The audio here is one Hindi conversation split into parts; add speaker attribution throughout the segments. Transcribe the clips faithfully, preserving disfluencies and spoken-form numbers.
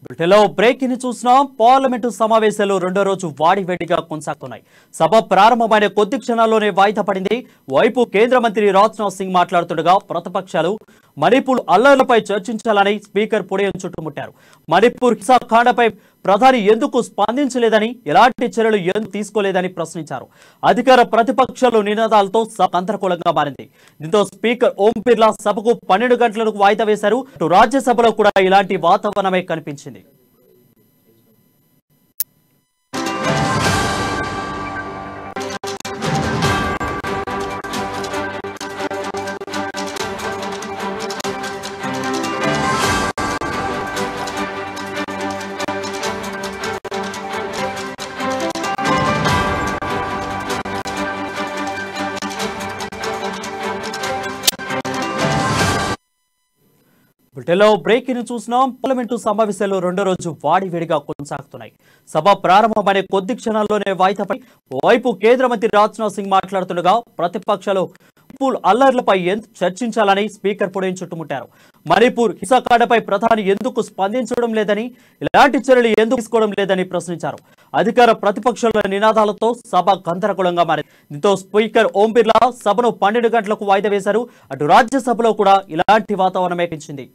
Speaker 1: బ్రిటన్లో బ్రేకింగ్ చూస్తున్నాం. పార్లమెంటు సమావేశాలు రెండో రోజు వాడివేడిగా కొనసాగుతున్నాయి. సభ ప్రారంభమైన కొద్ది క్షణాల్లోనే వాయిదా పడింది. వైపు కేంద్ర మంత్రి రాజ్నాథ్ సింగ్ మాట్లాడుతుండగా ప్రతిపక్షాలు మణిపూర్ అల్లర్లపై చర్చించాలని స్పీకర్ పొడియం చుట్టుముట్టారు. మణిపూర్ హింసాకాండపై ప్రధాని ఎందుకు స్పందించలేదని, ఎలాంటి చర్యలు ఎందుకు తీసుకోలేదని ప్రశ్నించారు. అధికార ప్రతిపక్షాలు నినాదాలతో సభ గందరగోళంగా మారింది. దీంతో స్పీకర్ ఓం బిర్లా సభకు పన్నెండు గంటలకు వాయిదా వేశారు. రాజ్యసభలో కూడా ఇలాంటి వాతావరణమే కనిపించింది. బ్రిటన్లో బ్రేకింగ్ చూస్తున్నాం. పార్లమెంటు సమావేశాలు రెండో రోజు వాడివేడిగా కొనసాగుతున్నాయి. సభ ప్రారంభమైన కొద్ది క్షణాల్లోనే వాయిదా పడి వైపు కేంద్ర మంత్రి రాజ్నాథ్ సింగ్ మాట్లాడుతుండగా ప్రతిపక్షాలు మణిపూర్ అల్లర్లపై చర్చించాలని స్పీకర్ పొడియం చుట్టుముట్టారు. మణిపూర్ హింసాకాండపై ప్రధాని ఎందుకు స్పందించడం లేదని, ఎలాంటి చర్యలు ఎందుకు తీసుకోవడం లేదని ప్రశ్నించారు. అధికార ప్రతిపక్షాల నినాదాలతో సభ గందరగోళంగా మారింది. దీంతో స్పీకర్ ఓం బిర్లా సభను పన్నెండు గంటలకు వాయిదా వేశారు. అటు రాజ్యసభలో కూడా ఇలాంటి వాతావరణమే పెంచింది.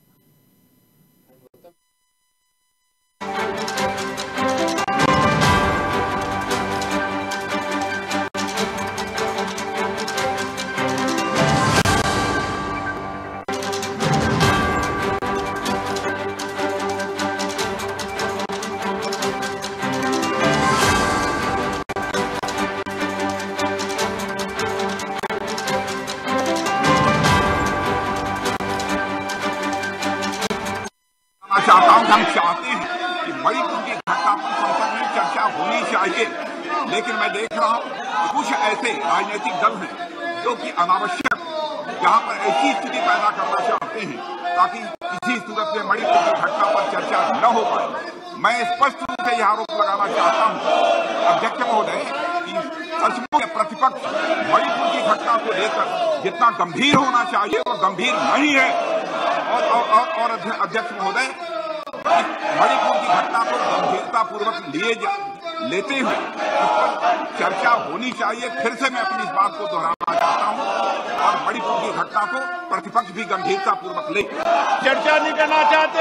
Speaker 2: चाहता हूं हम चाहते हैं कि मणिपुर की घटना पर संसद में चर्चा होनी चाहिए, लेकिन मैं देख रहा हूं कि कुछ ऐसे राजनीतिक दल हैं जो कि अनावश्यक यहां पर ऐसी स्थिति पैदा करना चाहते हैं ताकि किसी सूरत में मणिपुर की घटना पर चर्चा न हो पाए। मैं स्पष्ट रूप से यह आरोप लगाना चाहता हूं अध्यक्ष महोदय कि सचमुच प्रतिपक्ष मणिपुर की घटना को लेकर जितना गंभीर होना चाहिए वो गंभीर नहीं है। और, और, और, और अध्यक्ष महोदय मणिपुर की घटना को गंभीरता पूर्वक लिए लेते हुए उस पर चर्चा होनी चाहिए। फिर से मैं अपनी इस बात को दोहराना चाहता हूं और मणिपुर की घटना को प्रतिपक्ष भी गंभीरता पूर्वक ले
Speaker 3: चर्चा नहीं करना चाहते।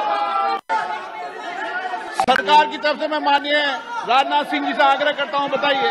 Speaker 3: सरकार की तरफ से मैं माननीय राजनाथ सिंह जी से आग्रह करता हूं, बताइए।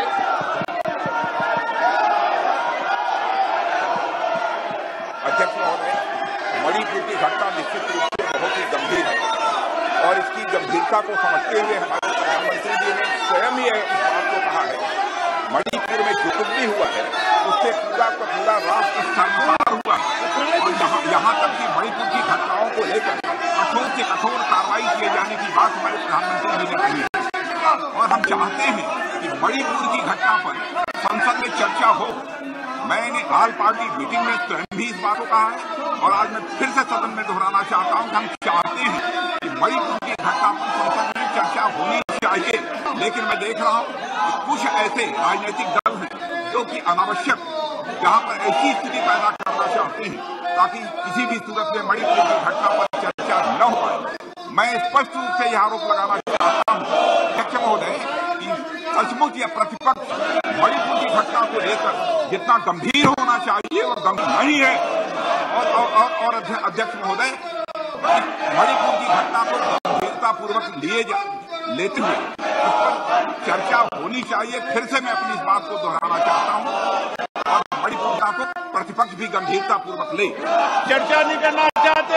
Speaker 2: अध्यक्ष महोदय, मणिपुर की घटना निश्चित रूप से बहुत ही गंभीर है और इसकी गंभीरता को समझते हुए हमारे प्रधानमंत्री जी ने स्वयं ही इस बात को कहा है। मणिपुर में जो कुछ भी हुआ है उससे पूरा का पूरा राष्ट्र शर्मसार हुआ है और यहाँ यहाँ तक कि मणिपुर की घटनाओं को लेकर कठोर से कठोर कार्रवाई किए जाने की बात हमारे प्रधानमंत्री जी ने कही है। और हम चाहते हैं कि मणिपुर की घटना पर संसद में चर्चा हो। मैंने ऑल पार्टी मीटिंग में स्वयं भी इस बात को कहा है और आज मैं फिर से सदन में दोहराना चाहता हूं कि हम चाहते हैं कि मणिपुर की घटना पर संसद में चर्चा होनी चाहिए, लेकिन मैं देख रहा हूं कि कुछ ऐसे राजनीतिक दल हैं जो कि अनावश्यक यहां पर ऐसी स्थिति पैदा करना चाहते हैं ताकि किसी भी सूरत में मणिपुर की घटना पर चर्चा न हो पाए। मैं स्पष्ट रूप से यह आरोप लगाना चाहता हूं अध्यक्ष महोदय कि सचमुच यह प्रतिपक्ष मणिपुर की घटना को लेकर जितना गंभीर होना चाहिए वो गंभीर नहीं है। और, और, और, और अध्यक्ष महोदय मणिपुर की घटना को गंभीरता पूर्वक लिए लेते हुए उस पर चर्चा होनी चाहिए। फिर से मैं अपनी इस बात को दोहराना चाहता हूं और मणिपुर को प्रतिपक्ष भी गंभीरता पूर्वक ले
Speaker 3: चर्चा नहीं करना चाहते।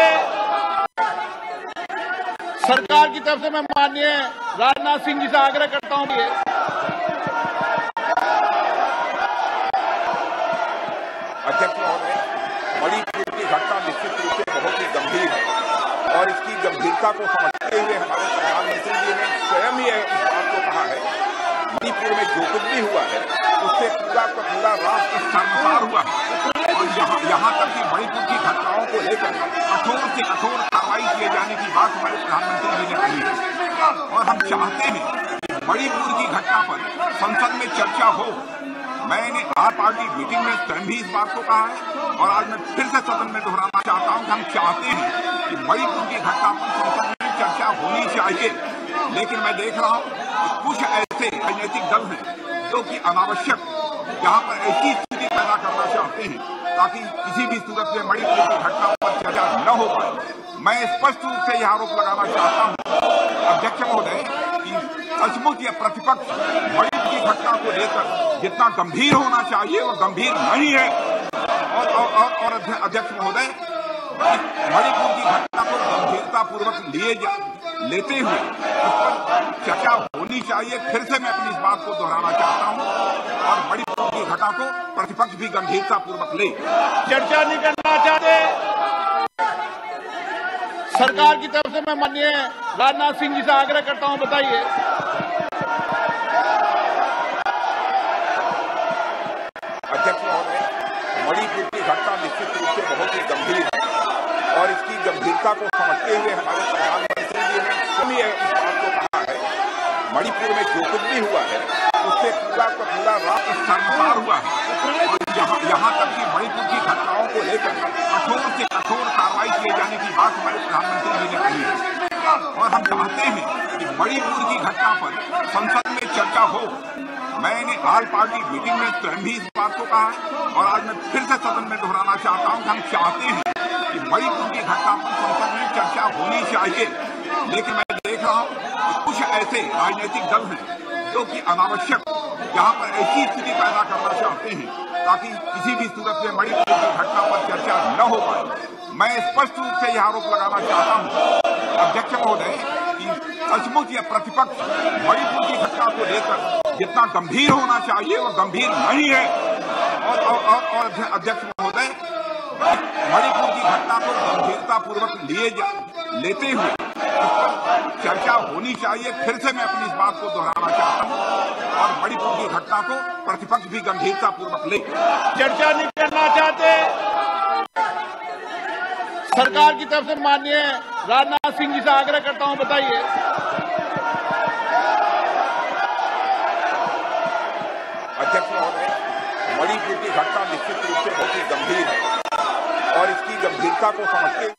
Speaker 3: सरकार की तरफ से मैं माननीय राजनाथ सिंह जी से आग्रह करता हूं।
Speaker 2: अध्यक्ष महोदय, मणिपुर की घटना निश्चित रूप से बहुत ही गंभीर है और इसकी गंभीरता को समझते हुए हमारे प्रधानमंत्री जी ने स्वयं ही इस बात को कहा है। मणिपुर में जो कुछ भी हुआ है उससे पूरा का पूरा राष्ट्र शर्मसार हुआ है और यहाँ यहाँ तक कि मणिपुर की घटनाओं को लेकर कठोर से कठोर कार्रवाई किए जाने की बात हमारे प्रधानमंत्री जी ने कही है। और हम चाहते हैं कि मणिपुर की घटना पर संसद में चर्चा हो। मैंने ऑल पार्टी मीटिंग में स्वयं भी इस बात को कहा है और आज मैं फिर से सदन में दोहराना चाहता हूं कि हम चाहते हैं कि मणिपुर की घटना पर संसद में चर्चा चर्चा होनी चाहिए, लेकिन मैं देख रहा हूं कि कुछ ऐसे राजनीतिक दल हैं जो कि अनावश्यक यहाँ पर ऐसी स्थिति पैदा करना चाहते हैं ताकि किसी भी सूरत में मणिपुर की घटना पर चर्चा न हो पाए। मैं स्पष्ट रूप से यह आरोप लगाना चाहता हूं अध्यक्ष महोदय कि सचमुच यह प्रतिपक्ष मणिपुर की घटना को लेकर जितना गंभीर होना चाहिए वो गंभीर नहीं है। और और, और, और अध्यक्ष महोदय मणिपुर की घटना को गंभीरतापूर्वक लिए लेते हुए उस पर चर्चा होनी चाहिए। फिर से मैं अपनी इस बात को दोहराना चाहता हूं और मणिपुर की घटना को प्रतिपक्ष भी गंभीरतापूर्वक ले।
Speaker 3: चर्चा नहीं करना चाहते सरकार की तरफ से मैं माननीय राजनाथ सिंह जी से आग्रह करता हूं, बताइए।
Speaker 2: अध्यक्ष महोदय, मणिपुर की घटना निश्चित रूप से बहुत ही गंभीर है और इसकी गंभीरता को समझते हुए हमारे प्रधानमंत्री जी ने स्वयं इस बात को कहा है मणिपुर में जो कुछ भी हुआ है उससे पूरा का पूरा राष्ट्र शर्मसार हुआ है। यहाँ यहाँ तक कि मणिपुर की घटनाओं को लेकर कठोर से कठोर कार्रवाई किए जाने की बात हमारे प्रधानमंत्री जी ने कही है और हम चाहते हैं कि मणिपुर की घटना पर संसद में चर्चा हो। मैंने ऑल पार्टी मीटिंग में स्वयं भी इस बात को कहा है और आज मैं फिर से सदन में दोहराना चाहता हूं कि हम चाहते हैं कि मणिपुर की घटना पर संसद में चर्चा होनी चाहिए, लेकिन मैं देख रहा हूं कि कुछ ऐसे राजनीतिक दल हैं जो कि अनावश्यक यहाँ पर ऐसी स्थिति पैदा करना चाहते हैं ताकि किसी भी सूरत में मणिपुर की घटना पर चर्चा न हो पाए। मैं स्पष्ट रूप से यह आरोप लगाना चाहता हूं अध्यक्ष महोदय कि सचमुच यह प्रतिपक्ष मणिपुर की घटना को लेकर जितना गंभीर होना चाहिए वो गंभीर नहीं है। और, और, और, और अध्यक्ष महोदय मणिपुर की घटना को गंभीरतापूर्वक लिए लेते हुए उस पर चर्चा होनी चाहिए। फिर से मैं अपनी इस बात को दोहराना चाहता हूं और मणिपुर की घटना को प्रतिपक्ष भी गंभीरतापूर्वक ले।
Speaker 3: चर्चा नहीं करना चाहते सरकार की तरफ से माननीय राजनाथ सिंह जी से आग्रह करता हूं, बताइए।
Speaker 2: अध्यक्ष महोदय, मणिपुर की घटना निश्चित रूप से बहुत ही गंभीर है और इसकी गंभीरता को समझते